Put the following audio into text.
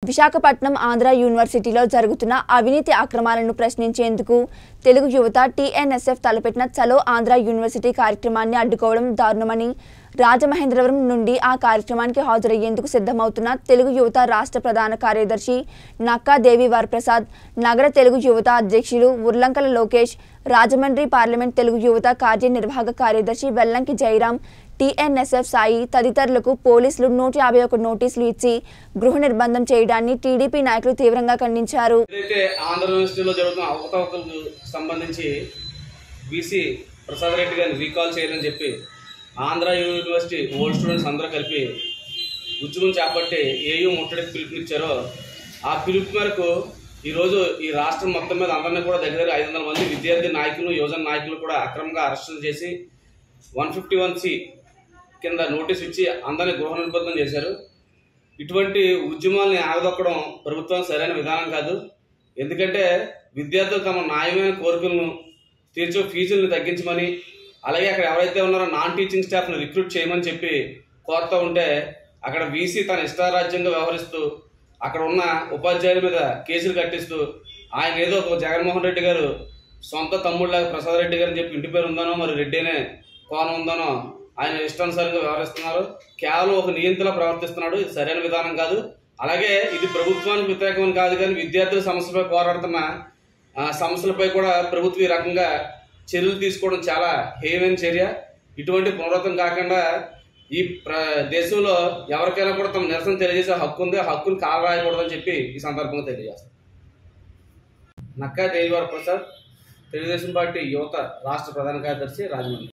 విశాఖపట్నం ఆంధ్ర యూనివర్సిటీలో జరుగుతున్న అవినీతి అక్రమాలను ప్రశ్నించేందుకు తెలుగు యువత టీఎన్ఎస్ఎఫ్ తలపెట్టిన చలో ఆంధ్ర యూనివర్సిటీ కార్యక్రమాన్ని అడ్డుకోవడం దారుణమని రాజమహేంద్రవరం నుండి ఆ కార్యక్రమానికి హాజరయ్యేందుకు సిద్ధమవుతున్న తెలుగు యువత రాష్ట్ర ప్రధాన కార్యదర్శి నక్కా దేవి వరప్రసాద్, నగర తెలుగు యువత అధ్యక్షులు ఉర్లంకల లోకేష్, రాజమండ్రి పార్లమెంట్ తెలుగు యువత కార్యనిర్వాహక కార్యదర్శి వెల్లంకి జయరాం, టీఎన్ఎస్ఎఫ్ సాయి తదితరులకు పోలీసులు 151 నోటీసులు ఇచ్చి గృహ నిర్బంధం చేయడాన్ని టీడీపీ నాయకులు తీవ్రంగా ఖండించారు. ఆంధ్ర యూనివర్సిటీలో జరుగుతున్న అవకతవకలకు సంబంధించి బీసీ ప్రసాద్ రెడ్డి గారిని రీకాల్ చేయాలని చెప్పి ఆంధ్ర యూనివర్సిటీ ఓల్డ్ స్టూడెంట్స్ అందరూ కలిపి ఉద్యమం చేపట్టి ఏయూ ముట్టడికి పిలుపునిచ్చారో ఆ పిలుపు మేరకు ఈరోజు ఈ రాష్ట్రం మొత్తం మీద అందరినీ కూడా దగ్గర 500 మంది విద్యార్థి నాయకులు, యువజన నాయకులు కూడా అక్రమంగా అరెస్టులు చేసి 151C కింద నోటీస్ ఇచ్చి అందరినీ గృహ నిర్బంధం చేశారు. ఇటువంటి ఉద్యమాల్ని ఆగదొక్కడం ప్రభుత్వం సరైన విధానం కాదు. ఎందుకంటే విద్యార్థులు తమ న్యాయమైన కోరికలను తీర్చే ఫీజులను తగ్గించమని, అలాగే అక్కడ ఎవరైతే ఉన్నారో నాన్ టీచింగ్ స్టాఫ్ను రిక్రూట్ చేయమని చెప్పి కోరుతూ ఉంటే అక్కడ వీసీ తన ఇష్టారాజ్యంగా వ్యవహరిస్తూ అక్కడ ఉన్న ఉపాధ్యాయుల మీద కేసులు కట్టిస్తూ ఆయన ఏదో ఒక జగన్మోహన్ రెడ్డి గారు సొంత తమ్ముళ్ళగా ప్రసాద్ రెడ్డి గారు అని చెప్పి ఇంటి పేరు ఉందనో మరి రెడ్డి అనే కోణం ఉందనో ఆయన ఇష్టానుసారంగా వ్యవహరిస్తున్నారు. కేవలం ఒక నియంత్రణ ప్రవర్తిస్తున్నాడు. ఇది సరైన విధానం కాదు. అలాగే ఇది ప్రభుత్వానికి వ్యతిరేకమని కాదు, కానీ విద్యార్థుల సమస్యలపై పోరాడుతున్న సమస్యలపై కూడా ప్రభుత్వం ఈ రకంగా చర్యలు తీసుకోవడం చాలా హేయమైన చర్య. ఇటువంటి పునరావృతం కాకుండా ఈ దేశంలో ఎవరికైనా కూడా తమ నిరసన తెలియజేసే హక్కు ఉంది. ఆ హక్కును కాలరాయకూడదని చెప్పి ఈ సందర్భంగా తెలియజేస్తారు. నక్కా దేవి వరప్రసాద్, తెలుగుదేశం పార్టీ యువత రాష్ట్ర ప్రధాన కార్యదర్శి, రాజమండ్రి.